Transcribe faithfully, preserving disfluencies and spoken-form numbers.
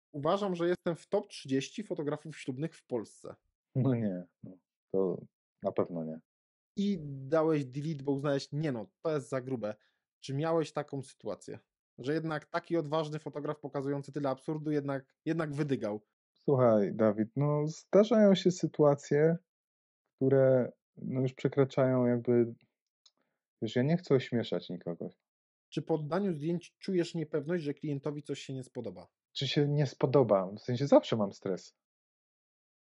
Uważam, że jestem w top trzydzieści fotografów ślubnych w Polsce. No nie, no, to na pewno nie. I dałeś delete, bo uznałeś, nie no, to jest za grube. Czy miałeś taką sytuację, że jednak taki odważny fotograf pokazujący tyle absurdu jednak, jednak wydygał? Słuchaj, Dawid, no zdarzają się sytuacje, które no już przekraczają jakby, wiesz, ja nie chcę ośmieszać nikogo. Czy po oddaniu zdjęć czujesz niepewność, że klientowi coś się nie spodoba? Czy się nie spodoba? W sensie zawsze mam stres.